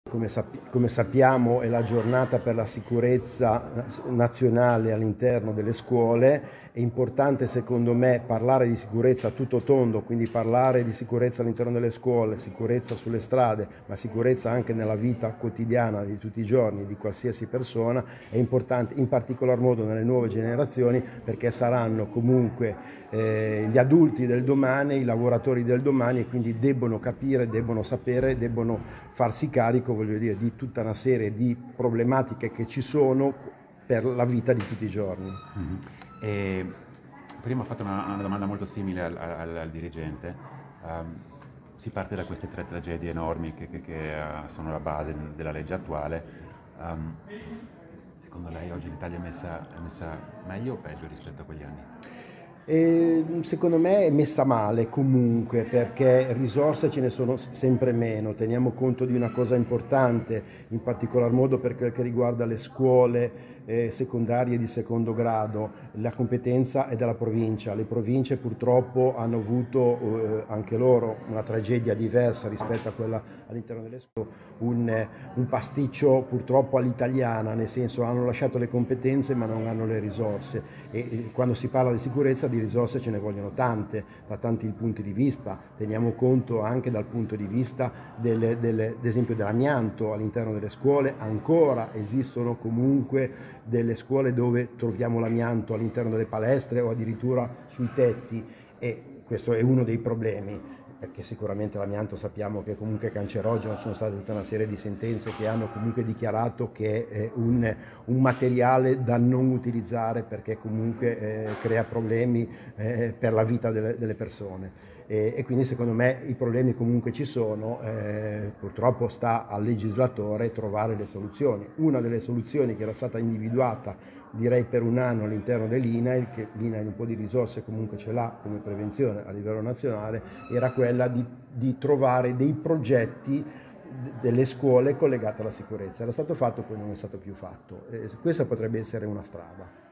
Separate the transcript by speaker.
Speaker 1: Come sappiamo è la giornata per la sicurezza nazionale all'interno delle scuole. È importante secondo me parlare di sicurezza a tutto tondo, quindi parlare di sicurezza all'interno delle scuole, sicurezza sulle strade, ma sicurezza anche nella vita quotidiana di tutti i giorni di qualsiasi persona. È importante in particolar modo nelle nuove generazioni, perché saranno comunque gli adulti del domani, i lavoratori del domani, e quindi debbono capire, debbono sapere, debbono farsi carico, voglio dire, di tutta una serie di problematiche che ci sono per la vita di tutti i giorni.
Speaker 2: E prima ho fatto una domanda molto simile al dirigente. Si parte da queste tre tragedie enormi che sono la base della legge attuale. Secondo lei oggi l'Italia è messa meglio o peggio rispetto a quegli anni?
Speaker 1: Secondo me è messa male comunque, perché risorse ce ne sono sempre meno. Teniamo conto di una cosa importante, in particolar modo per quel che riguarda le scuole secondarie di secondo grado. La competenza è della provincia. Le province purtroppo hanno avuto anche loro una tragedia diversa rispetto a quella all'interno delle scuole, un pasticcio purtroppo all'italiana, nel senso hanno lasciato le competenze ma non hanno le risorse, e quando si parla di sicurezza di risorse ce ne vogliono tante, da tanti punti di vista. Teniamo conto anche dal punto di vista ad esempio dell'amianto all'interno delle scuole. Ancora esistono comunque delle scuole dove troviamo l'amianto all'interno delle palestre o addirittura sui tetti, e questo è uno dei problemi, perché sicuramente l'amianto sappiamo che comunque è cancerogeno. Ci sono state tutta una serie di sentenze che hanno comunque dichiarato che è un materiale da non utilizzare, perché comunque crea problemi per la vita delle persone. E quindi secondo me i problemi comunque ci sono, purtroppo sta al legislatore trovare le soluzioni. Una delle soluzioni che era stata individuata direi per un anno all'interno dell'INAIL, che l'INAIL un po' di risorse comunque ce l'ha come prevenzione a livello nazionale, era quella di trovare dei progetti delle scuole collegate alla sicurezza. Era stato fatto, poi non è stato più fatto. Questa potrebbe essere una strada.